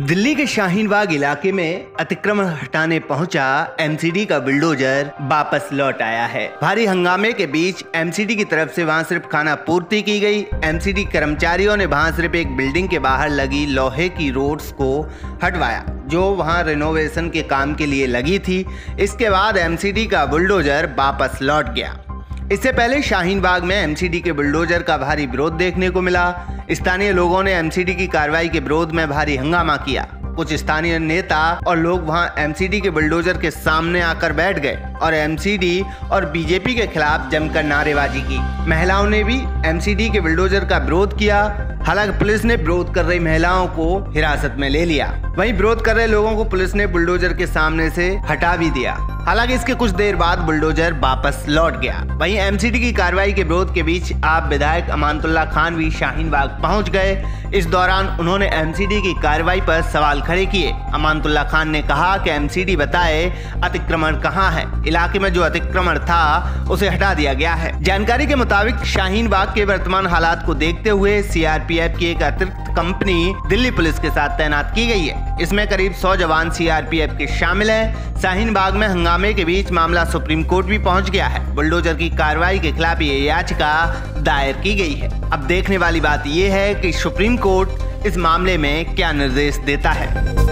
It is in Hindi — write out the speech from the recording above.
दिल्ली के शाहीन बाग इलाके में अतिक्रमण हटाने पहुंचा एमसीडी का बुलडोजर वापस लौट आया है। भारी हंगामे के बीच एमसीडी की तरफ से वहां सिर्फ खाना पूर्ति की गई। एमसीडी कर्मचारियों ने वहां सिर्फ एक बिल्डिंग के बाहर लगी लोहे की रोड्स को हटवाया जो वहां रिनोवेशन के काम के लिए लगी थी। इसके बाद एमसीडी का बुलडोजर वापस लौट गया। इससे पहले शाहीन बाग में एमसीडी के बुलडोजर का भारी विरोध देखने को मिला। स्थानीय लोगों ने एमसीडी की कार्रवाई के विरोध में भारी हंगामा किया। कुछ स्थानीय नेता और लोग वहां एमसीडी के बुलडोजर के सामने आकर बैठ गए और एमसीडी और बीजेपी के खिलाफ जमकर नारेबाजी की। महिलाओं ने भी एमसीडी के बुलडोजर का विरोध किया। हालांकि पुलिस ने विरोध कर रही महिलाओं को हिरासत में ले लिया। वहीं विरोध कर रहे लोगों को पुलिस ने बुलडोजर के सामने से हटा भी दिया। हालांकि इसके कुछ देर बाद बुलडोजर वापस लौट गया। वहीं एमसीडी की कार्रवाई के विरोध के बीच आप विधायक अमानतुल्लाह खान भी शाहीन बाग पहुंच गए। इस दौरान उन्होंने एमसीडी की कार्रवाई पर सवाल खड़े किए। अमानतुल्लाह खान ने कहा कि एमसीडी बताए अतिक्रमण कहां है। इलाके में जो अतिक्रमण था उसे हटा दिया गया है। जानकारी के मुताबिक शाहीन बाग के वर्तमान हालात को देखते हुए सीआरपीएफ की एक अतिरिक्त कंपनी दिल्ली पुलिस के साथ तैनात की गई है। इसमें करीब 100 जवान सीआरपीएफ के शामिल हैं। शाहीन बाग में हंगामे के बीच मामला सुप्रीम कोर्ट भी पहुंच गया है। बुलडोजर की कार्रवाई के खिलाफ ये याचिका दायर की गई है। अब देखने वाली बात यह है कि सुप्रीम कोर्ट इस मामले में क्या निर्देश देता है।